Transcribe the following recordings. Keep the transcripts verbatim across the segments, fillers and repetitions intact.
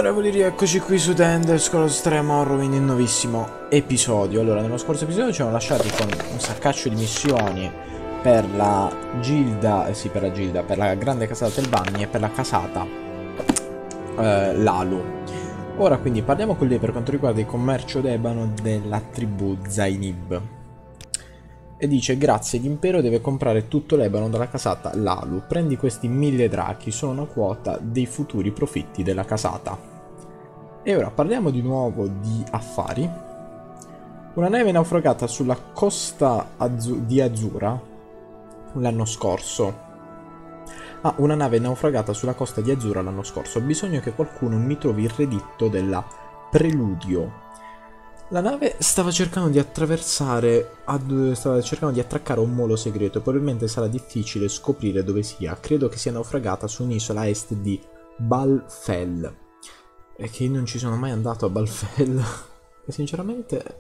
Onorevoli, rieccoci qui su The Elder Scrolls tre Morrowind, il nuovissimo episodio. Allora, nello scorso episodio ci siamo lasciati con un saccaccio di missioni per la Gilda, eh sì, per la Gilda, per la grande casata Telvanni e per la casata eh, Lalu. Ora quindi parliamo con lei per quanto riguarda il commercio d'ebano della tribù Zainib. E dice: grazie, l'impero deve comprare tutto l'ebano dalla casata Lalu. Prendi questi mille dracchi, sono una quota dei futuri profitti della casata. E ora parliamo di nuovo di affari. Una nave naufragata sulla costa Azu- di Azura l'anno scorso. Ah, una nave naufragata sulla costa di Azura l'anno scorso. Ho bisogno che qualcuno mi trovi il reditto della Preludio. La nave stava cercando di attraversare, ad, stava cercando di attraccare un molo segreto e probabilmente sarà difficile scoprire dove sia. Credo che sia naufragata su un'isola a est di Balfell. E che io non ci sono mai andato a Balfell. E sinceramente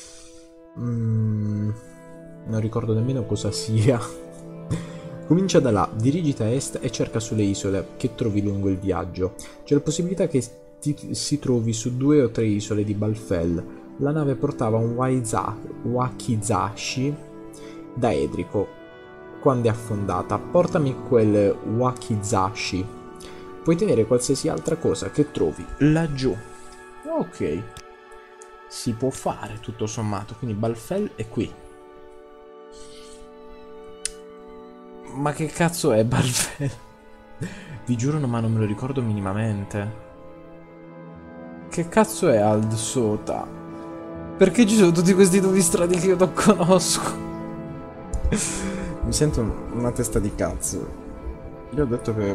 mm, non ricordo nemmeno cosa sia. Comincia da là, dirigiti a est e cerca sulle isole che trovi lungo il viaggio. C'è la possibilità che ti, si trovi su due o tre isole di Balfell. La nave portava un waiza, wakizashi da Edrico quando è affondata. Portami quel wakizashi. Puoi tenere qualsiasi altra cosa che trovi laggiù. Ok. Si può fare tutto sommato. Quindi Balfell è qui. Ma che cazzo è Balfell? Vi giuro, ma non me lo ricordo minimamente. Che cazzo è Ald Sota? Perché ci sono tutti questi nuovi strati che io non conosco? Mi sento una testa di cazzo. Io ho detto che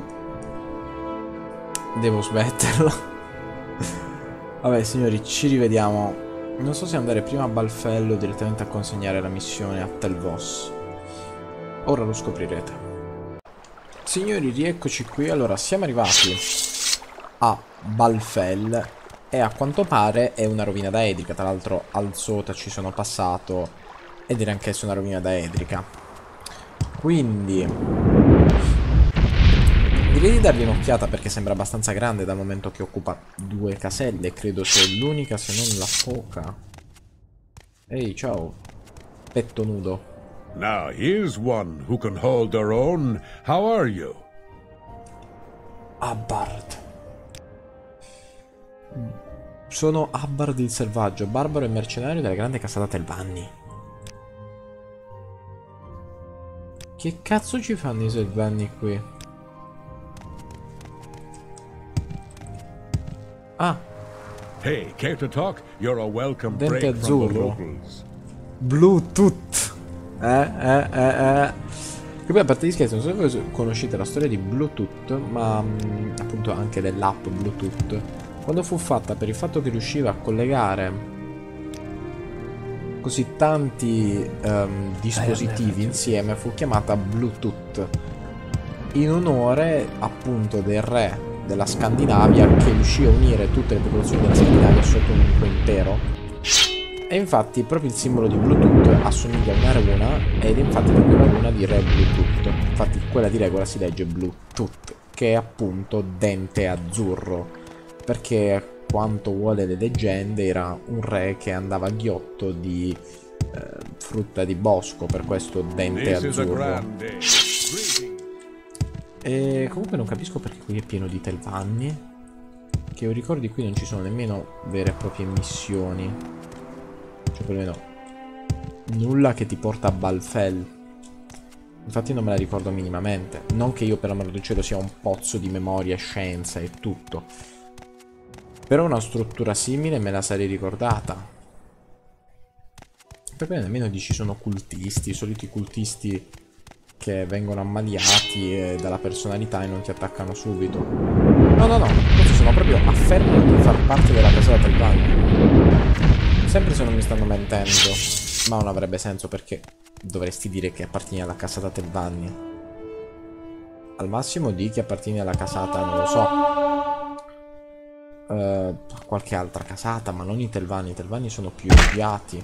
devo smetterla. Vabbè signori, ci rivediamo. Non so se andare prima a Balfell o direttamente a consegnare la missione a Telvos. Ora lo scoprirete. Signori, rieccoci qui. Allora, siamo arrivati a Balfell e a quanto pare è una rovina da Edrica. Tra l'altro al Sota ci sono passato ed era anch'esso una rovina da Edrica. Quindi direi di dargli un'occhiata perché sembra abbastanza grande dal momento che occupa due caselle. Credo sia l'unica se non la poca. Ehi, ciao, petto nudo. Now here's one who can hold their own. How are you? Abbard. Sono Abbard il selvaggio, barbaro e mercenario della grande casata Telvanni. Che cazzo ci fanno i Telvanni qui? Ah. Hey, care to talk? You're a welcome Dente break from the azzurro. locals. Bluetooth. Eh, eh, eh, eh. Che poi a parte gli scherzi, non so se voi conoscete la storia di Bluetooth, ma mh, appunto anche dell'app Bluetooth. Quando fu fatta, per il fatto che riusciva a collegare così tanti um, dispositivi insieme, fu chiamata Bluetooth in onore appunto del re della Scandinavia che riuscì a unire tutte le popolazioni della Scandinavia sotto un unico impero. E infatti proprio il simbolo di Bluetooth assomiglia a una runa ed infatti proprio la runa di re Bluetooth. Infatti quella di regola si legge Bluetooth, che è appunto dente azzurro. Perché quanto vuole le leggende era un re che andava a ghiotto di eh, frutta di bosco, per questo dente azzurro. E comunque non capisco perché qui è pieno di Telvanni. Che io ricordi qui non ci sono nemmeno vere e proprie missioni. Cioè perlomeno nulla che ti porta a Balfell. Infatti non me la ricordo minimamente. Non che io per l'amor del cielo sia un pozzo di memoria, scienza e tutto. Però una struttura simile me la sarei ricordata. Per bene, almeno dici sono cultisti, i soliti cultisti che vengono ammaliati e dalla personalità e non ti attaccano subito. No, no, no, questi sono proprio affermano di far parte della casata Telvanni. Sempre se non mi stanno mentendo. Ma non avrebbe senso perché dovresti dire che appartieni alla casata Telvanni. Al massimo di che appartieni alla casata, non lo so. Uh, qualche altra casata, ma non i Telvanni. I Telvanni sono più odiati.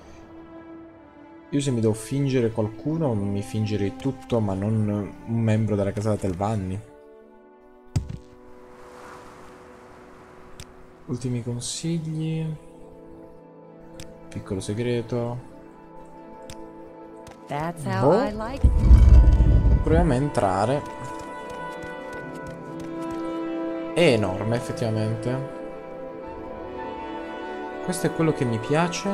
Io se mi devo fingere qualcuno mi fingerei tutto, ma non un membro della casata Telvanni. Ultimi consigli. Piccolo segreto. That's how Boh. I like it. Proviamo a entrare. È enorme effettivamente. Questo è quello che mi piace.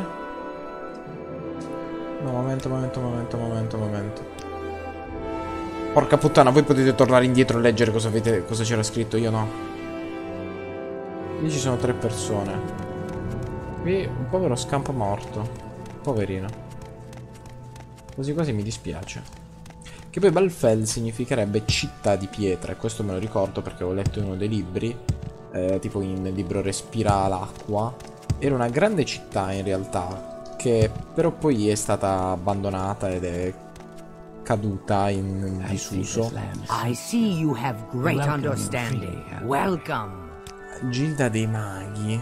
No, momento, momento, momento, momento, momento. Porca puttana, voi potete tornare indietro e leggere cosa avete, cosa c'era scritto, io no. Lì ci sono tre persone. Qui un povero scampo morto. Poverino. Quasi quasi mi dispiace. Che poi Balfell significherebbe città di pietra. E questo me lo ricordo perché ho letto in uno dei libri. Eh, tipo in libro Respira l'acqua. Era una grande città in realtà. Che però poi è stata abbandonata ed è caduta in disuso. I see you have great understanding. Welcome. Gilda dei Maghi.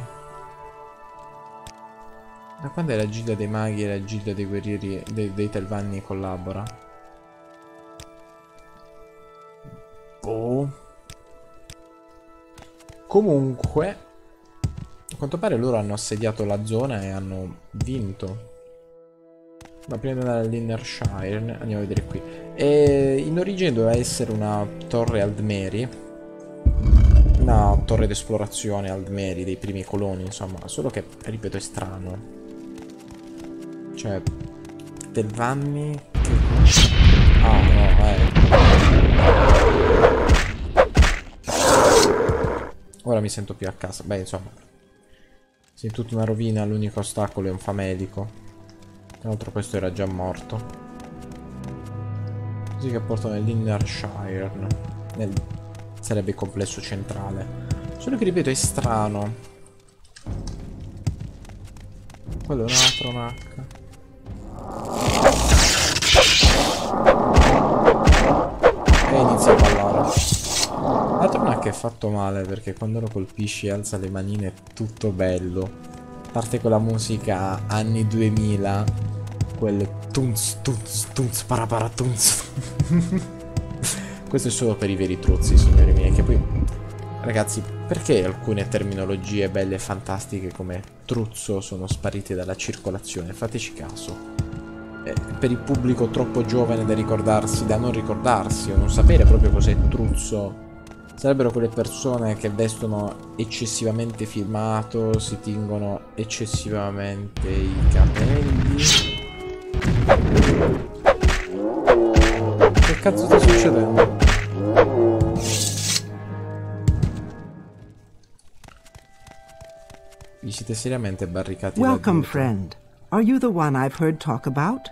Da quando è la Gilda dei Maghi e la Gilda dei Guerrieri dei, dei Telvanni collabora? Oh. Comunque, a quanto pare loro hanno assediato la zona e hanno vinto. Ma prima di andare all'Innershire andiamo a vedere qui. E in origine doveva essere una torre Aldmeri. Una torre d'esplorazione Aldmeri dei primi coloni, insomma. Solo che, ripeto, è strano. Cioè, Telvanni. Ah, no, eh. Ora mi sento più a casa. Beh, insomma. Se è tutta una rovina, l'unico ostacolo è un famelico. Tra l'altro questo era già morto. Così che porto nell'Innershire. Nel... Sarebbe il complesso centrale. Solo che, ripeto, è strano. Quello è un altro un H. E inizia a ballare. L'altro un H è fatto male perché quando lo colpisci alza le manine è tutto bello. Parte con la musica anni duemila. Quel tunz tunz tunz parapara tunz. Questo è solo per i veri truzzi, signori miei. Che poi, ragazzi, perché alcune terminologie belle e fantastiche come truzzo sono sparite dalla circolazione? Fateci caso. Eh, per il pubblico troppo giovane da ricordarsi, da non ricordarsi o non sapere proprio cos'è truzzo, sarebbero quelle persone che vestono eccessivamente filmato, si tingono eccessivamente i capelli. Che cazzo sta succedendo? Vi siete seriamente barricati? Welcome, friend. Are you the one I've heard talk about?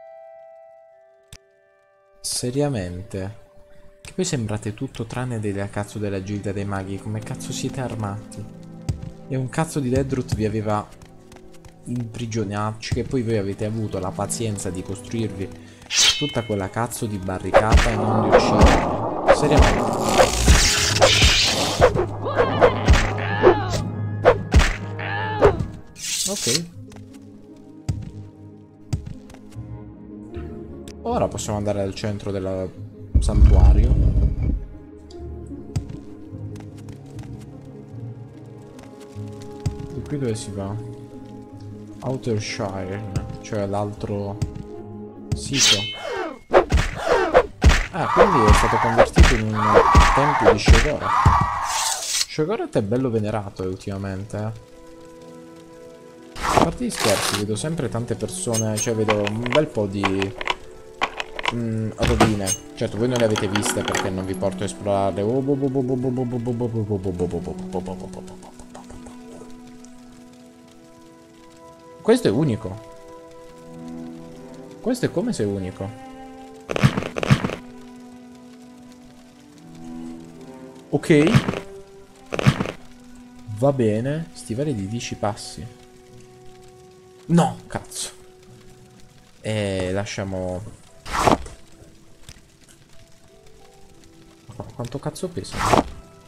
Seriamente? Che poi sembrate tutto tranne della cazzo della Gilda dei Maghi. Come cazzo siete armati? E un cazzo di Deadroot vi aveva imprigionato, che poi voi avete avuto la pazienza di costruirvi tutta quella cazzo di barricata e non di ucciderli. Seriamente. Ok. Ora possiamo andare al centro del santuario. E qui dove si va? Outershire, cioè l'altro sito. Ah, quindi è stato convertito in un tempio di Sheogorath. Sheogorath è bello venerato ultimamente, eh. A parte gli scherzi, vedo sempre tante persone, cioè vedo un bel po' di mm, rovine. Certo, voi non le avete viste perché non vi porto a esplorarle. Questo è unico. Questo è come se è unico. Ok. Va bene. Stivali di dieci passi. No, cazzo. E lasciamo... Quanto cazzo pesano?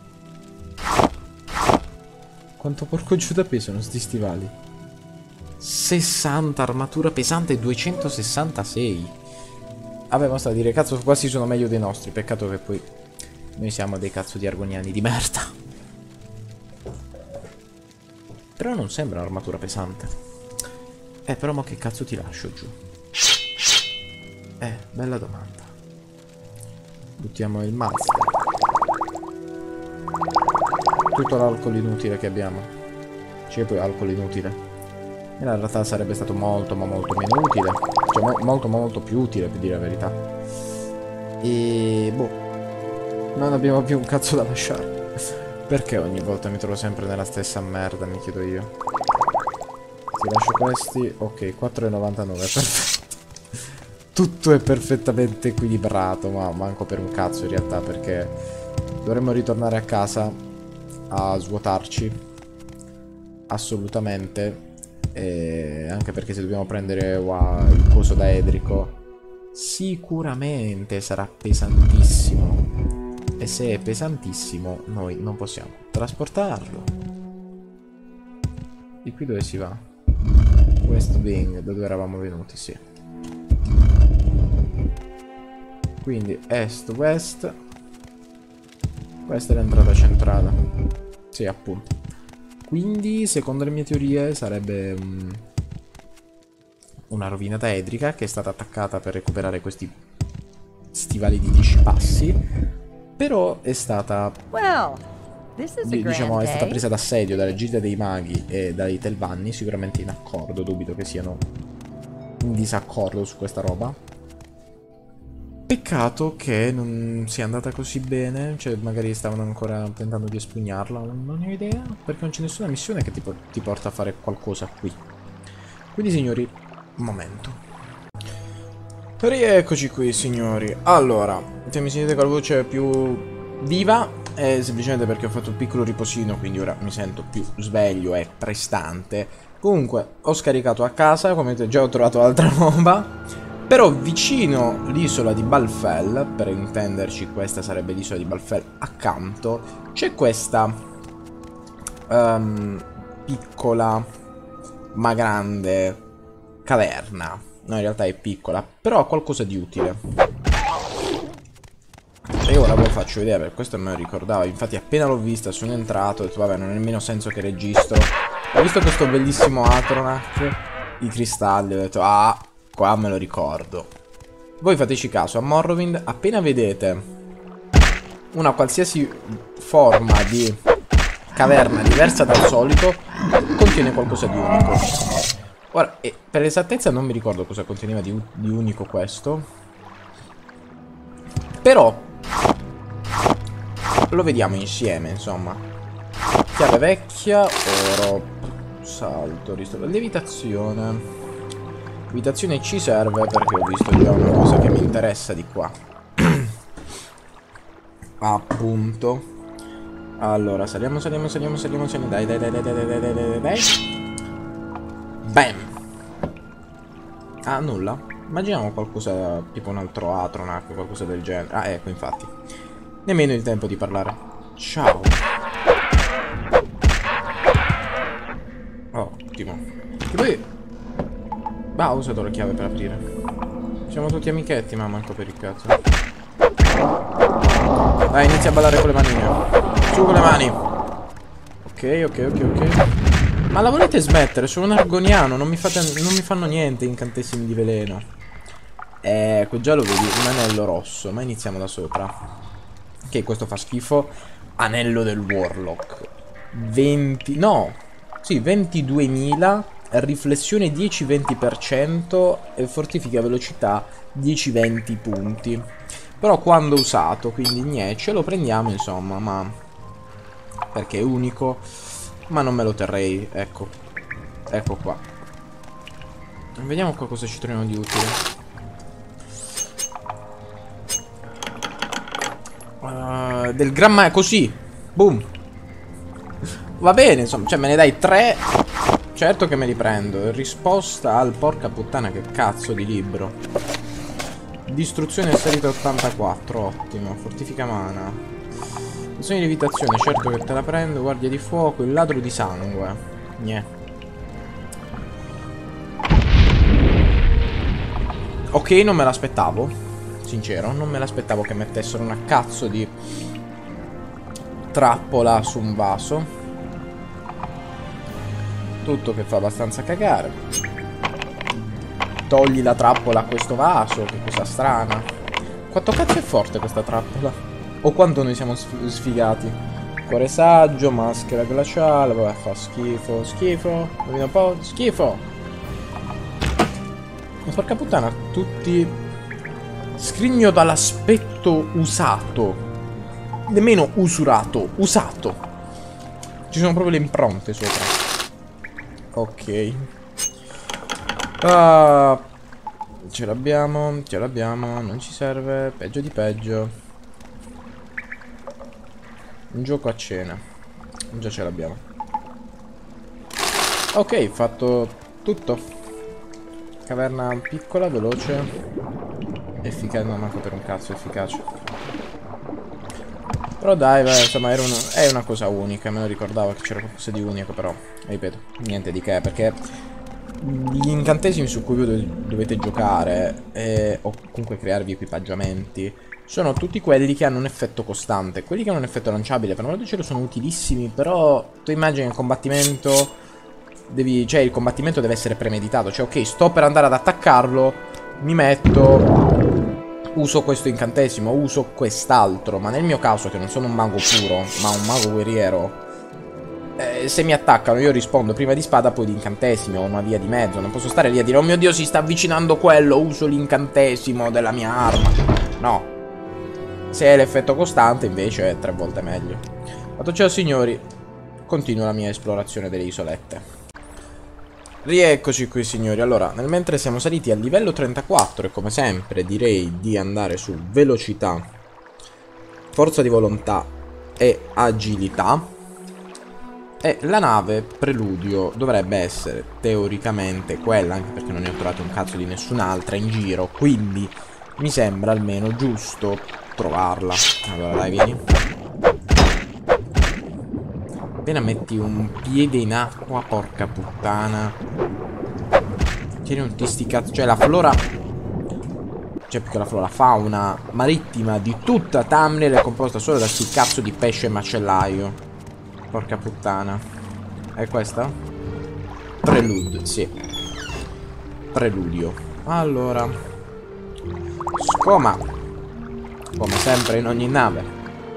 Quanto porco Giuda pesano sti stivali? sessanta armatura pesante e duecentosessantasei. Vabbè, basta dire, cazzo, quasi sono meglio dei nostri. Peccato che poi noi siamo dei cazzo di argoniani di merda. Però non sembra un'armatura pesante. Eh, però ma che cazzo ti lascio giù? Eh, bella domanda. Buttiamo il mazzo. Tutto l'alcol inutile che abbiamo. C'è poi alcol inutile. E in realtà sarebbe stato molto ma molto meno utile. Cioè mo molto ma molto più utile, per dire la verità. E boh, non abbiamo più un cazzo da lasciare. Perché ogni volta mi trovo sempre nella stessa merda, mi chiedo io. Ti lascio questi. Ok, quattro e novantanove, perfetto. Tutto è perfettamente equilibrato, ma manco per un cazzo in realtà, perché dovremmo ritornare a casa a svuotarci. Assolutamente. E anche perché se dobbiamo prendere wow, il coso da Edrico, sicuramente sarà pesantissimo. E se è pesantissimo, noi non possiamo trasportarlo. Di qui dove si va? West Wing, da dove eravamo venuti, sì. Quindi est-west. Questa è l'entrata centrale. Sì, appunto. Quindi, secondo le mie teorie, sarebbe um, una rovinata edrica che è stata attaccata per recuperare questi stivali di dieci passi. Però è stata, Well, this is a diciamo, è stata grand presa d'assedio dalle gilde dei maghi e dai Telvanni, sicuramente in accordo, dubito che siano in disaccordo su questa roba. Peccato che non sia andata così bene, cioè magari stavano ancora tentando di espugnarla, non ne ho idea, perché non c'è nessuna missione che ti, po ti porta a fare qualcosa qui. Quindi signori, un momento. Rieccoci qui signori. Allora, se mi sentite con la voce più viva è semplicemente perché ho fatto un piccolo riposino, quindi ora mi sento più sveglio e prestante. Comunque, ho scaricato a casa, come vedete già ho trovato altra roba. Però vicino l'isola di Balfell, per intenderci questa sarebbe l'isola di Balfell accanto, c'è questa um, piccola ma grande caverna. No, in realtà è piccola, però ha qualcosa di utile. E ora ve lo faccio vedere, perché questo me lo ricordavo. Infatti appena l'ho vista sono entrato e ho detto vabbè, non è nemmeno senso che registro. Ho visto questo bellissimo Atronach, i cristalli, ho detto ah, qua me lo ricordo. Voi fateci caso, a Morrowind appena vedete una qualsiasi forma di caverna diversa dal solito, contiene qualcosa di unico. Ora, eh, per l'esattezza non mi ricordo cosa conteneva di, di unico questo. Però lo vediamo insieme, insomma. Chiave vecchia, oro, salto, ristoro, levitazione. Levitazione ci serve perché ho visto già una cosa che mi interessa di qua. Appunto. Allora, saliamo, saliamo, saliamo, saliamo, saliamo. Dai, dai, dai, dai, dai, dai, dai, dai, dai. Bam. Ah, nulla. Immaginiamo qualcosa, tipo un altro Atronach, qualcosa del genere. Ah, ecco, infatti. Nemmeno il tempo di parlare. Ciao. Oh, ottimo. Che poi... bah, ho usato la chiave per aprire. Siamo tutti amichetti, ma manco per il cazzo. Dai, inizia a ballare con le manine. Su con le mani. Ok, ok, ok, ok. Ma la volete smettere? Sono un argoniano, non mi, fate, non mi fanno niente incantesimi di veleno. Ecco, già lo vedi, un anello rosso. Ma iniziamo da sopra. Ok, questo fa schifo. Anello del Warlock. venti... no. Sì, ventiduemila. Riflessione dieci venti per cento. E fortifica velocità dieci venti punti. Però quando usato, quindi niente, ce lo prendiamo insomma, ma... perché è unico. Ma non me lo terrei, ecco. Ecco qua. Vediamo qua cosa ci troviamo di utile. Uh, del gramma, così. Boom. Va bene, insomma, cioè me ne dai tre. Certo che me li prendo. Risposta al porca puttana, che cazzo di libro. Distruzione asserita ottantaquattro, ottimo. Fortifica mana. Azione di levitazione, certo che te la prendo. Guardia di fuoco, il ladro di sangue. Niente. Ok, non me l'aspettavo. Sincero, non me l'aspettavo che mettessero una cazzo di trappola su un vaso. Tutto che fa abbastanza cagare. Togli la trappola a questo vaso, che cosa strana. Quanto cazzo è forte questa trappola? O quanto noi siamo sfigati. Cuore saggio, maschera glaciale, vabbè, fa schifo, schifo. Indovina un po', schifo. Ma porca puttana, tutti... Scrigno dall'aspetto usato. Nemmeno usurato, usato. Ci sono proprio le impronte sopra. Ok. Ah, ce l'abbiamo, ce l'abbiamo, non ci serve, peggio di peggio. Un gioco a cena. Già ce l'abbiamo. Ok, fatto tutto. Caverna piccola, veloce. Efficace, non manco per un cazzo efficace. Però dai, vai, insomma, era uno, è una cosa unica. Me lo ricordavo che c'era qualcosa di unico, però, ripeto, niente di che, perché gli incantesimi su cui voi dovete giocare, eh, o comunque crearvi equipaggiamenti, sono tutti quelli che hanno un effetto costante. Quelli che hanno un effetto lanciabile, per modo di cielo, sono utilissimi, però tu immagini il combattimento, devi, cioè il combattimento deve essere premeditato. Cioè, ok, sto per andare ad attaccarlo, mi metto... Uso questo incantesimo, uso quest'altro. Ma nel mio caso, che non sono un mago puro, ma un mago guerriero, eh, se mi attaccano io rispondo prima di spada, poi di incantesimo. Ho una via di mezzo. Non posso stare lì a dire: oh mio Dio, si sta avvicinando quello, uso l'incantesimo della mia arma. No. Se è l'effetto costante, invece è tre volte meglio. Fatto ciò, signori, continuo la mia esplorazione delle isolette. Rieccoci qui, signori. Allora, nel mentre siamo saliti al livello trentaquattro, e come sempre direi di andare su velocità, forza di volontà e agilità. E la nave Preludio dovrebbe essere teoricamente quella, anche perché non ne ho trovato un cazzo di nessun'altra in giro, quindi mi sembra almeno giusto trovarla. Allora dai, vieni. Appena metti un piede in acqua, porca puttana. Tieni un tisti cazzo. Cioè la flora, cioè più che la flora, fauna marittima di tutta Tamriel è composta solo da sti cazzo di pesce macellaio. Porca puttana. È questa? Prelude, sì. Preludio. Allora, scoma, come sempre in ogni nave.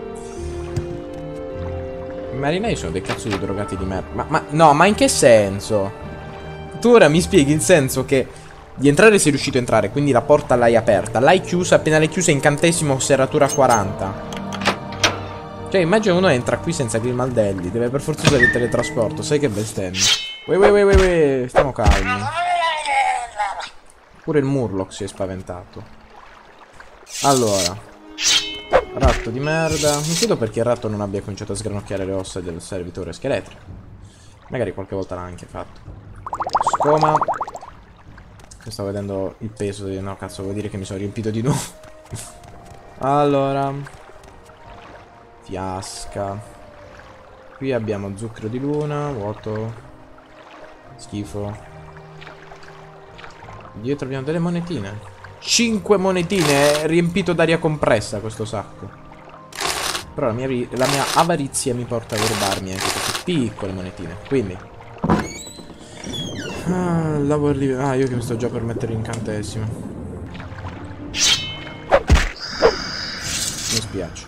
I marinai sono dei cazzo di drogati di merda. Ma, ma, no, ma in che senso? Tu ora mi spieghi il senso che di entrare sei riuscito a entrare, quindi la porta l'hai aperta, l'hai chiusa, appena l'hai chiusa incantesimo serratura quaranta. Cioè, immagina uno entra qui senza grimaldelli, deve per forza usare il teletrasporto, sai che bestemmia. Ue, ue, ue, ue, ue, stiamo calmi. Pure il Murloc si è spaventato. Allora, ratto di merda. Non chiedo perché il ratto non abbia cominciato a sgranocchiare le ossa del servitore scheletrico. Magari qualche volta l'ha anche fatto. Scoma. Stavo vedendo il peso di... No, cazzo, vuol dire che mi sono riempito di nuovo. Allora, fiasca. Qui abbiamo zucchero di luna, vuoto. Schifo. Dietro abbiamo delle monetine. cinque monetine, è riempito d'aria compressa questo sacco. Però la mia, la mia avarizia mi porta a rubarmi anche queste piccole monetine. Quindi ah, lavoro ah, io che mi sto già per mettere incantesimo. Mi spiace.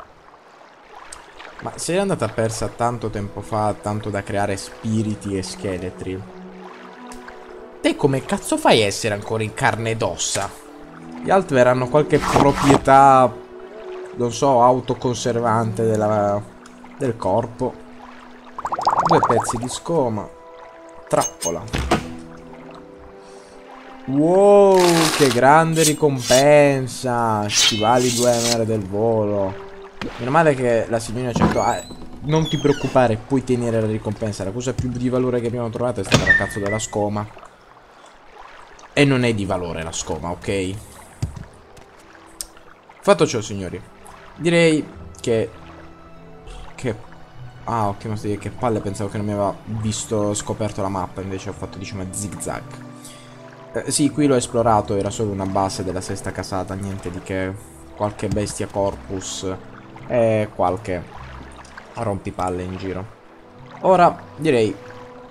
Ma se è andata persa tanto tempo fa, tanto da creare spiriti e scheletri, te come cazzo fai a essere ancora in carne ed ossa? Gli altri hanno qualche proprietà, non so, autoconservante della, del corpo. Due pezzi di scoma. Trappola. Wow, che grande ricompensa. Stivali due M R del volo. Meno male che la signorina ci ha detto, ah, non ti preoccupare, puoi tenere la ricompensa. La cosa più di valore che abbiamo trovato è stata la cazzo della scoma. E non è di valore la scoma, ok? Fatto ciò, signori, direi che... Che... Ah, ok, ma sto dire che palle, pensavo che non mi aveva visto, scoperto la mappa, invece ho fatto, diciamo, zigzag. Eh, sì, qui l'ho esplorato, era solo una base della sesta casata, niente di che. Qualche bestia corpus e qualche rompipalle in giro. Ora, direi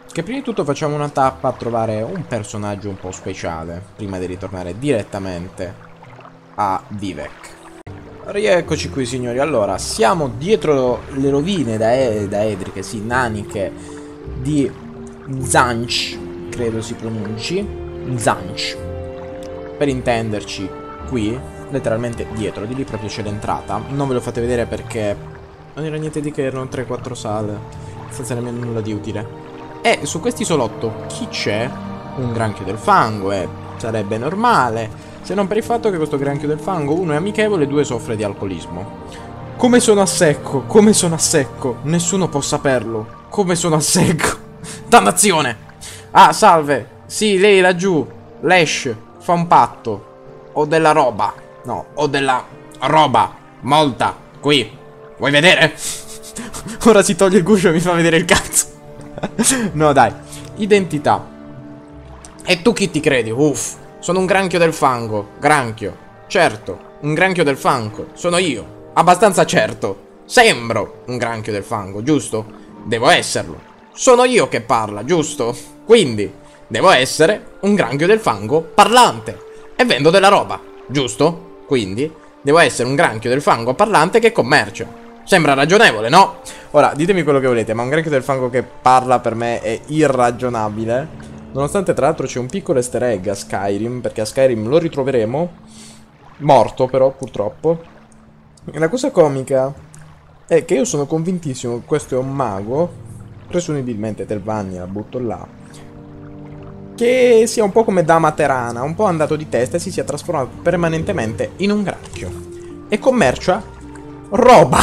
che prima di tutto facciamo una tappa a trovare un personaggio un po' speciale, prima di ritornare direttamente a Vivec. Rieccoci qui signori, allora siamo dietro le rovine da, e da Edric, sì, naniche di Zanch, credo si pronunci, Zanch, per intenderci qui, letteralmente dietro, di lì proprio c'è l'entrata, non ve lo fate vedere perché non era niente di che, erano tre quattro sale, senza nemmeno nulla di utile. E su questo isolotto chi c'è? Un granchio del fango, e sarebbe normale, se non per il fatto che questo granchio del fango, uno è amichevole e due soffre di alcolismo. Come sono a secco, come sono a secco, nessuno può saperlo, come sono a secco. Dannazione! Ah, salve, sì, lei laggiù, Lash, fa un patto. Ho della roba, no, ho della roba, molta, qui, vuoi vedere? Ora si toglie il guscio e mi fa vedere il cazzo. No dai, identità. E tu chi ti credi? Uff. Sono un granchio del fango. Granchio. Certo, un granchio del fango. Sono io. Abbastanza certo. Sembro un granchio del fango, giusto? Devo esserlo. Sono io che parla, giusto? Quindi, devo essere un granchio del fango parlante. E vendo della roba, giusto? Quindi, devo essere un granchio del fango parlante che commercia. Sembra ragionevole, no? Ora, ditemi quello che volete, ma un granchio del fango che parla per me è irragionabile. Nonostante tra l'altro c'è un piccolo easter egg a Skyrim, perché a Skyrim lo ritroveremo, morto però purtroppo. E la cosa comica è che io sono convintissimo che questo è un mago, presumibilmente Telvanni, la butto là, che sia un po' come Dama Terana, un po' andato di testa e si sia trasformato permanentemente in un granchio. E commercia roba.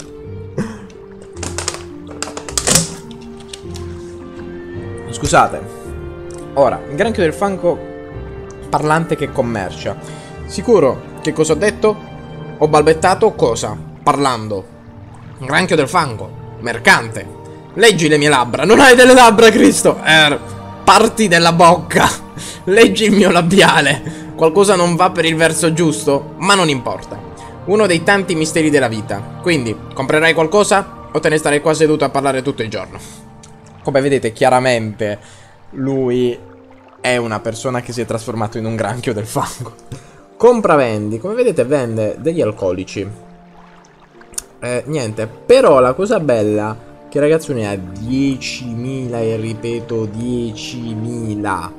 Scusate. Ora, il granchio del fango parlante che commercia. Sicuro che cosa ho detto? Ho balbettato cosa? Parlando. Granchio del fango. Mercante. Leggi le mie labbra. Non hai delle labbra, Cristo. Er, parti della bocca. Leggi il mio labiale. Qualcosa non va per il verso giusto, ma non importa. Uno dei tanti misteri della vita. Quindi, comprerai qualcosa o te ne starai qua seduto a parlare tutto il giorno? Come vedete, chiaramente lui è una persona che si è trasformato in un granchio del fango. Compravendi, come vedete vende degli alcolici. Eh, niente, però la cosa bella che ragazzone ha diecimila e ripeto diecimila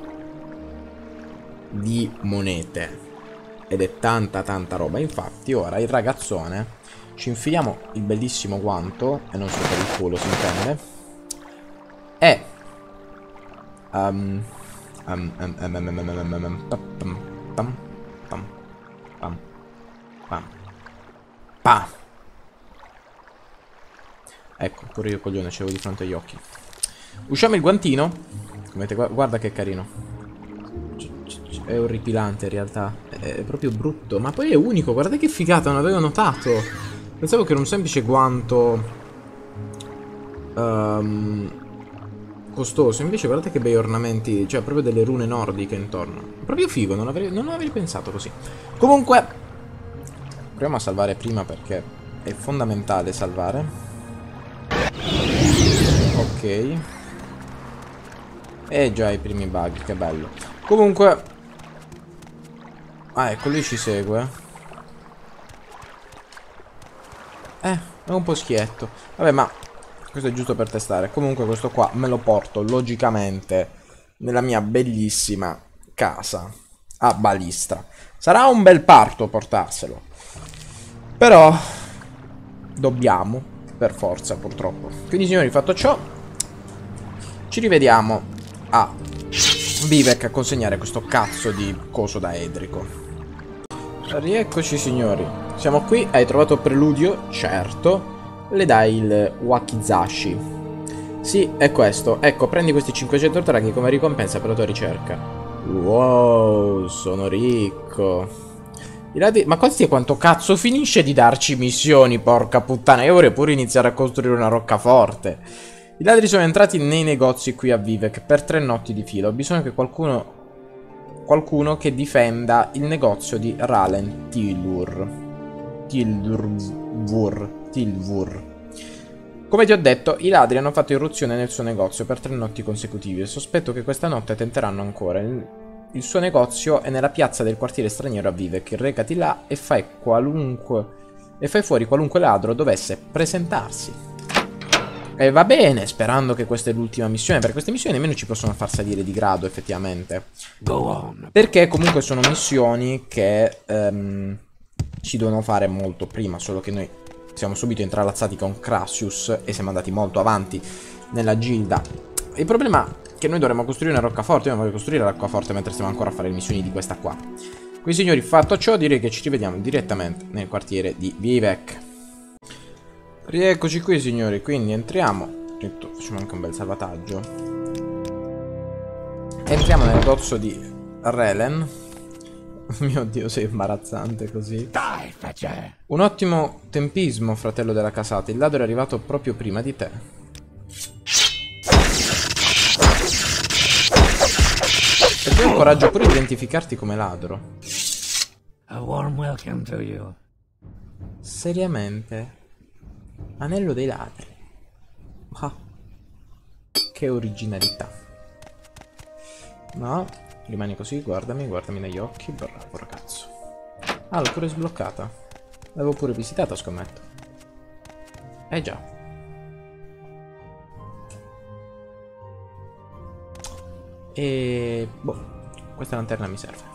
di monete. Ed è tanta tanta roba. Infatti ora il ragazzone ci infiliamo il bellissimo guanto, e non solo per il culo si intende. E Um, um, um, um, um, um, um, um, um, pam, pam, pam, pam, pam, pam, pam. Ecco, pure io coglione ce l'avevo di fronte agli occhi. Usciamo il guantino. Vedete, guarda che carino. È orripilante in realtà. È proprio brutto. Ma poi è unico, guardate che figata, non avevo notato. Pensavo che era un semplice guanto um, costoso, invece guardate che bei ornamenti, cioè proprio delle rune nordiche intorno. Proprio figo, non avrei, non avrei pensato così. Comunque, proviamo a salvare prima perché è fondamentale salvare. Ok. E già i primi bug, che bello. Comunque, ah ecco, lui ci segue. Eh, è un po' schietto. Vabbè, ma questo è giusto per testare. Comunque questo qua me lo porto logicamente nella mia bellissima casa a Balistra. Sarà un bel parto portarselo, però dobbiamo per forza, purtroppo. Quindi signori, fatto ciò, ci rivediamo a Vivec a consegnare questo cazzo di coso da Edrico. Rieccoci signori, siamo qui. Hai trovato preludio? Certo. Le dai il wakizashi. Sì, è questo. Ecco, prendi questi cinquecento draghi come ricompensa per la tua ricerca. Wow, sono ricco. I ladri... Ma questi quanto cazzo finisce di darci missioni, porca puttana. Io vorrei pure iniziare a costruire una roccaforte. I ladri sono entrati nei negozi qui a Vivec per tre notti di fila. Ho bisogno che qualcuno... Qualcuno che difenda il negozio di Ralen Tilur. Tilvur. Tilvur. Come ti ho detto, i ladri hanno fatto irruzione nel suo negozio per tre notti consecutive e sospetto che questa notte tenteranno ancora. Il, il suo negozio è nella piazza del quartiere straniero a Vivek. Recati là e fai qualunque e fai fuori qualunque ladro dovesse presentarsi. E va bene, sperando che questa è l'ultima missione. Per queste missioni nemmeno ci possono far salire di grado, effettivamente. Go on. Perché comunque sono missioni che um, ci devono fare molto prima, solo che noi siamo subito intralazzati con Crassius e siamo andati molto avanti nella gilda. Il problema è che noi dovremmo costruire una roccaforte. Io non voglio costruire la roccaforte mentre stiamo ancora a fare le missioni di questa qua. Quindi signori, fatto ciò, direi che ci rivediamo direttamente nel quartiere di Vivek. Rieccoci qui signori, quindi entriamo. Facciamo anche un bel salvataggio. Entriamo nel negozio di Relen. Mio Dio, sei imbarazzante così. Dai, face. Un ottimo tempismo, fratello della casata. Il ladro è arrivato proprio prima di te. E tu hai il coraggio pure di identificarti come ladro. A warm welcome to you. Seriamente? Anello dei ladri. Ah, che originalità. No, rimani così, guardami, guardami negli occhi. Bravo ragazzo. Ah, l'ho pure sbloccata. L'avevo pure visitata, scommetto. Eh già. E boh, questa lanterna mi serve.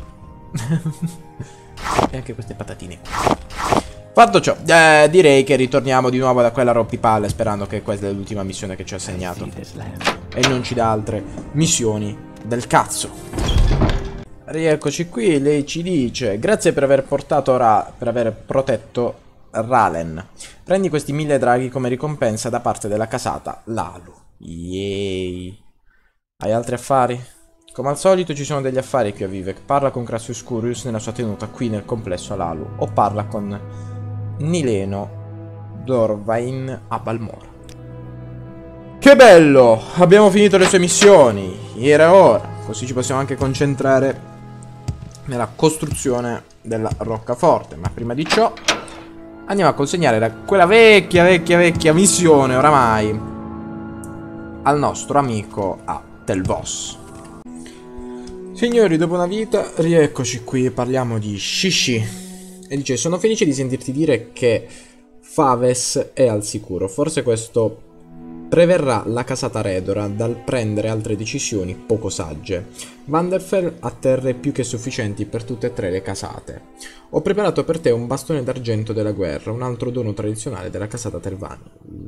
E anche queste patatine qua. Fatto ciò, eh, direi che ritorniamo di nuovo da quella rompipalle, sperando che questa è l'ultima missione che ci ha assegnato e non ci dà altre missioni del cazzo. Rieccoci qui, lei ci dice: grazie per aver portato Ra per aver protetto Ralen. Prendi questi mille draghi come ricompensa da parte della casata Lalu. Yay. Hai altri affari? Come al solito ci sono degli affari qui a Vivek. Parla con Crassius Curius nella sua tenuta qui nel complesso a Lalu, o parla con Nileno Dorvain a Balmora. Che bello! Abbiamo finito le sue missioni. Era ora. Così ci possiamo anche concentrare nella costruzione della roccaforte. Ma prima di ciò andiamo a consegnare la, quella vecchia, vecchia, vecchia missione oramai al nostro amico a Telvos. Signori, dopo una vita, rieccoci qui e parliamo di Shishi. E dice: sono felice di sentirti dire che Faves è al sicuro. Forse questo preverrà la casata Redora dal prendere altre decisioni poco sagge. Vanderfell ha terre più che sufficienti per tutte e tre le casate. Ho preparato per te un bastone d'argento della guerra, un altro dono tradizionale della casata Telvanni.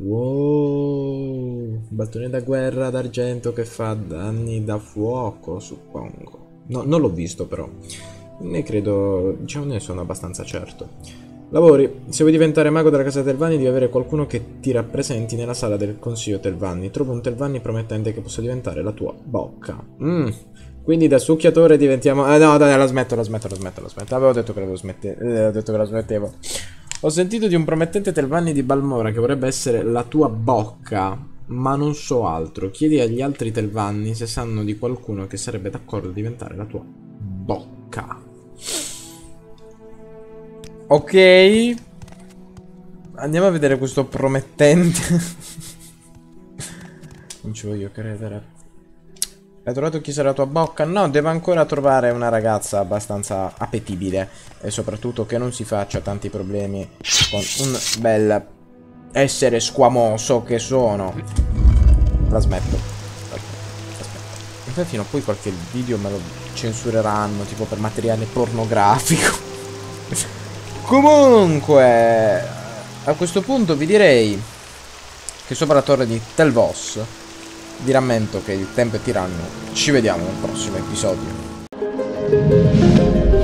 Wow, bastone da guerra d'argento che fa danni da fuoco, suppongo. No, non l'ho visto però. Ne credo, diciamo, ne sono abbastanza certo. Lavori, se vuoi diventare mago della casa Telvanni devi avere qualcuno che ti rappresenti nella sala del consiglio Telvanni. Trovo un Telvanni promettente che possa diventare la tua bocca. Mm. Quindi da succhiatore diventiamo... Eh no, dai, la smetto, la smetto, la smetto, la smetto. Avevo detto che l'avevo smette... eh, avevo detto che la smettevo. Ho sentito di un promettente Telvanni di Balmora che vorrebbe essere la tua bocca, ma non so altro. Chiedi agli altri Telvanni se sanno di qualcuno che sarebbe d'accordo a diventare la tua bocca. Ok. Andiamo a vedere questo promettente. Non ci voglio credere. Hai trovato chi sarà la tua bocca? No, devo ancora trovare una ragazza abbastanza appetibile. E soprattutto che non si faccia tanti problemi con un bel essere squamoso che sono. La smetto. Aspetta. Infatti no, poi qualche video me lo censureranno, tipo per materiale pornografico. Comunque, a questo punto vi direi che sopra la torre di Telvos vi rammento che il tempo è tiranno. Ci vediamo nel prossimo episodio.